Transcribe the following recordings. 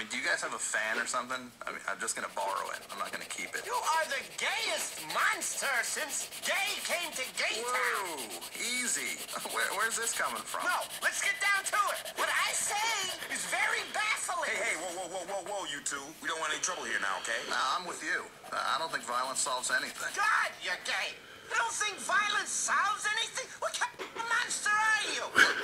mean, do you guys have a fan or something? I mean, I'm just gonna borrow it. I'm not gonna keep it. You are the gayest monster since gay came to Gay Town. Whoa, easy. Where's this coming from? No, let's get down to it. What I say is very baffling. Hey, whoa, you two. We don't want any trouble here now, okay? Nah, I'm with you. I don't think violence solves anything. God, you're gay. You don't think violence solves anything? What kind of monster are you?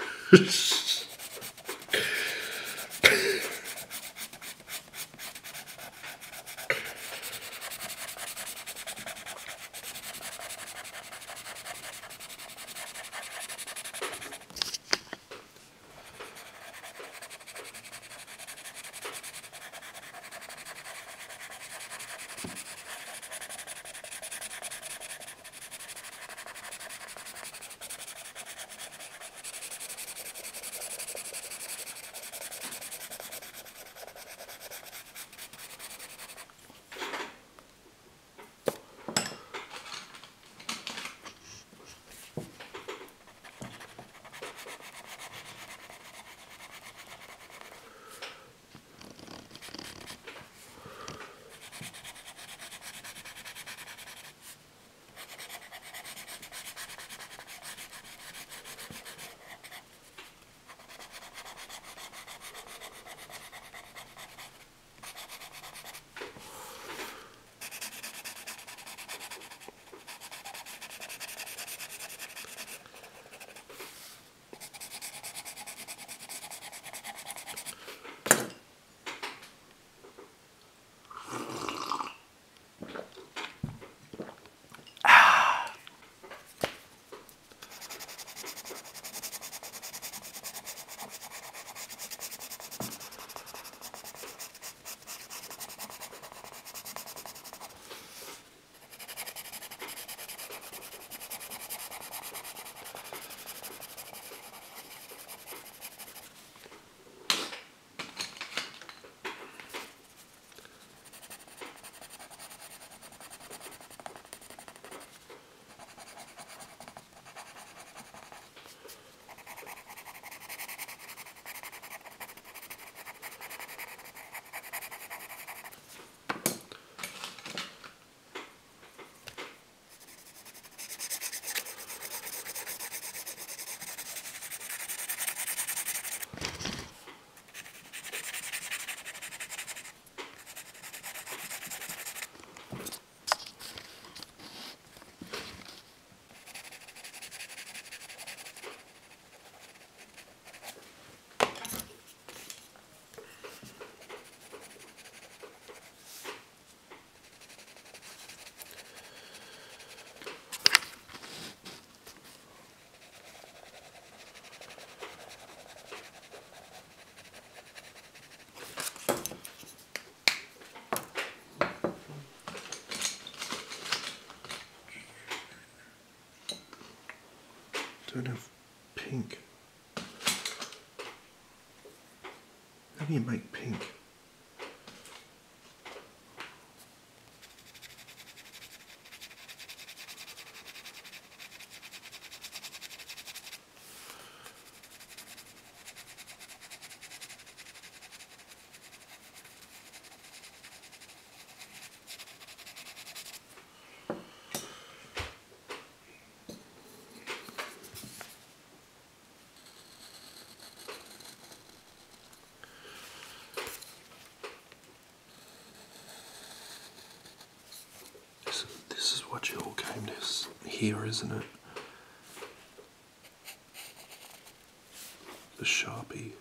Don't have pink. How do you make pink? This is what you all came to hear, isn't it? The Sharpie.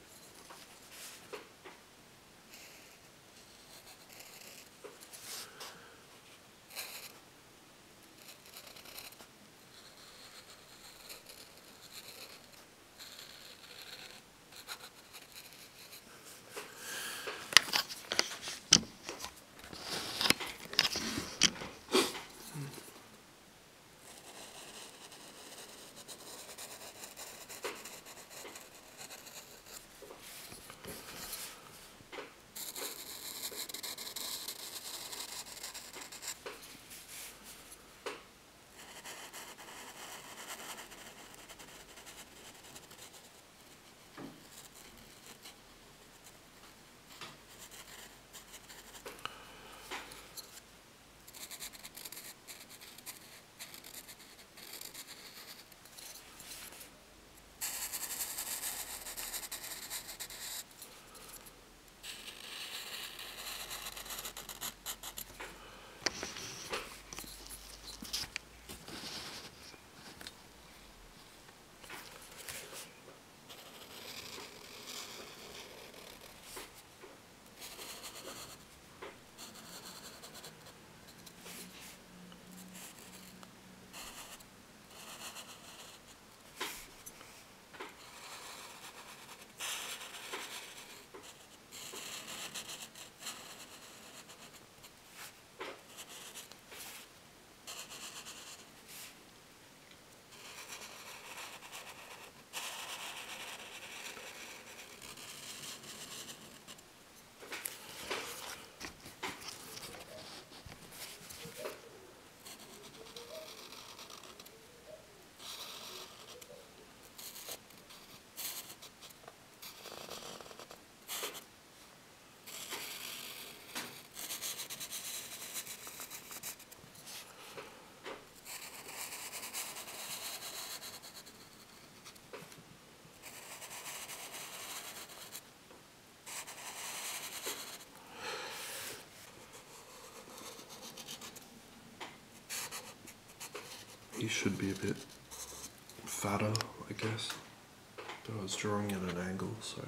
he should be a bit fatter, I guess. But I was drawing at an angle, so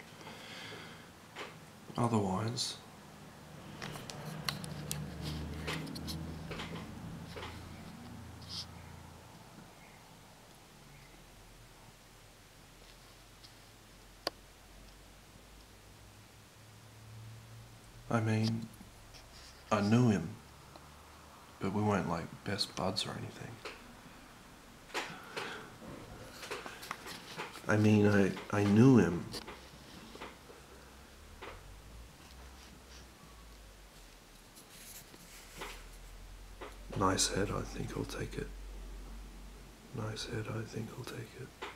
otherwise. I mean, I knew him, but we weren't like best buds or anything. I mean, I knew him. Nice head, I think I'll take it. Nice head, I think I'll take it.